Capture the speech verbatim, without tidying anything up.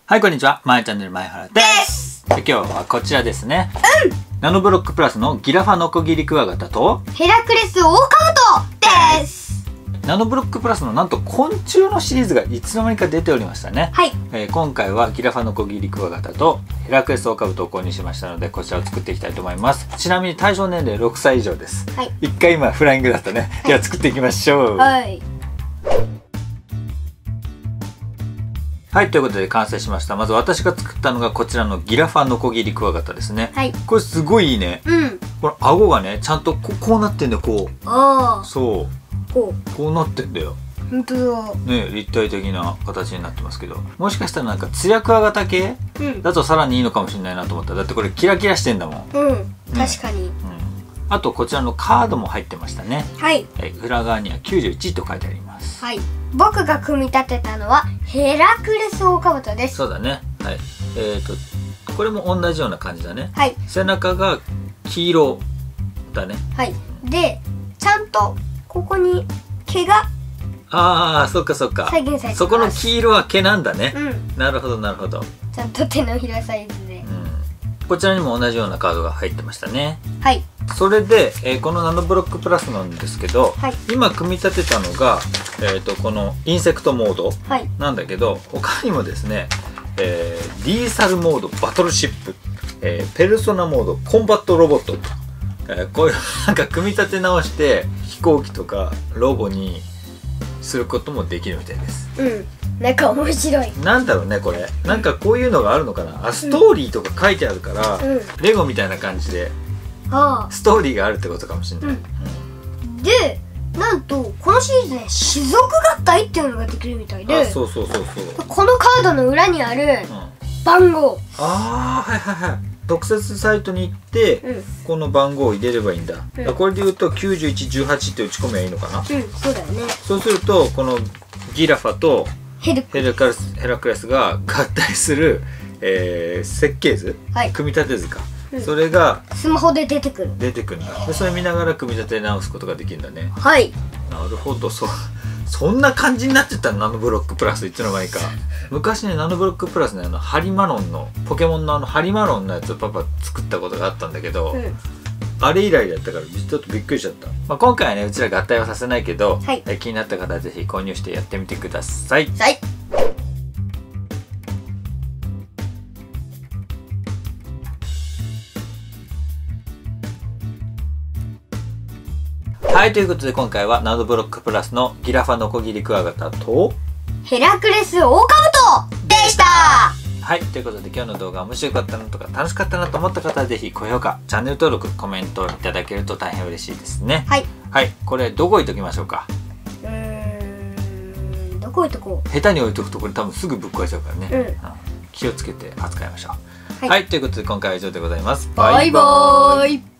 はい、こんにちは。まえチャンネル前原です。今日はこちらですね。うん。ナノブロックプラスのギラファノコギリクワガタとヘラクレスオオカブトです。 ナノブロックプラスのなんと昆虫のシリーズがいつの間にか出ておりましたね。はい。えー、今回はギラファノコギリクワガタとヘラクレスオオカブトを購入しましたので、こちらを作っていきたいと思います。ちなみに対象年齢ろくさい以上です。はい。一回今フライングだったね。はい、では作っていきましょう。はい。はい、ということで完成しました。まず私が作ったのがこちらのギラファノコギリクワガタですね。はい。これすごいいいね。うん。この顎がね、ちゃんとこう、こうなってんだよ、こう。ああ。そう。こう。こうなってんだよ。 本当だ。 ね、立体的な形になってますけど。もしかしたらなんかツヤクワガタ系、うん、だとさらにいいのかもしれないなと思った。だってこれキラキラしてんだもん。 うん。ね、確かに。うん。 あとこちらのカードも入ってましたね。はい。はい、裏側にはきゅうじゅういちと書いてあります。 はい。僕が組み立てたのはヘラクレスオオカブトです。 そうだね。はい。えっ、ー、とこれも同じような感じだね。はい。背中が黄色だね。 はい。で、ちゃんとここに毛がああ、そっかそっか。再現されてます。そこの黄色は毛なんだね。うん。なるほどなるほど。 ちゃんと手のひらサイズで。 うん。こちらにも同じようなカードが入ってましたね。はい。それで、えー、このナノブロックプラスなんですけど、はい、今組み立てたのが、えー、とこのインセクトモードなんだけど、はい、他にもですね、えー、リーサルモードバトルシップ、えー、ペルソナモードコンバットロボットと、えー、こういうなんか組み立て直して飛行機とかロボにすることもできるみたいです。 うん、なんか面白い。 なんだろうねこれ、なんかこういうのがあるのかな。あ、ストーリーとか書いてあるから、うん、レゴみたいな感じでストーリーがあるってことかもしれない。 うん、で、なんとこのシリーズで種族合体っていうのができるみたいで、 あ、そうそうそうそう。 このカードの裏にある番号、うん、 ああ、はいはいはい。特設サイトに行って、うん、この番号を入れればいいんだ。うん、これで言うときゅうじゅういち、じゅうはちって打ち込めばいいのかな。うん、 そうだよね。 そうするとこのギラファとヘラクレス、ヘラクレスが合体する、えー、設計図、はい、組み立て図か。うん、それがスマホで出てくる出てくるんだ。でそれ見ながら組み立て直すことができるんだね。 はい。 なるほど。そそんな感じになってたのナノブロックプラスいつの間にか。昔ねナノブロックプラスね、あのハリマロンのポケモンのあのハリマロンのやつをパパ作ったことがあったんだけど、うん、あれ以来だったからちょっとびっくりしちゃった。まあ、今回はねうちら合体はさせないけど、はい、え気になった方はぜひ購入してやってみてください。はい。はい、ということで今回はナノブロックプラスのギラファノコギリクワガタとヘラクレスオオカブトでした。 はい、ということで今日の動画面白かったなとか楽しかったなと思った方はぜひ高評価、チャンネル登録、コメントいただけると大変嬉しいですね。はい。はい、これどこ置いときましょうか。 うーん、どこ置いとこう。 下手に置いとくとこれ多分すぐぶっ壊れちゃうからね。うん。うん、気をつけて扱いましょう。はい、はい、ということで今回は以上でございます。 バイバーイ。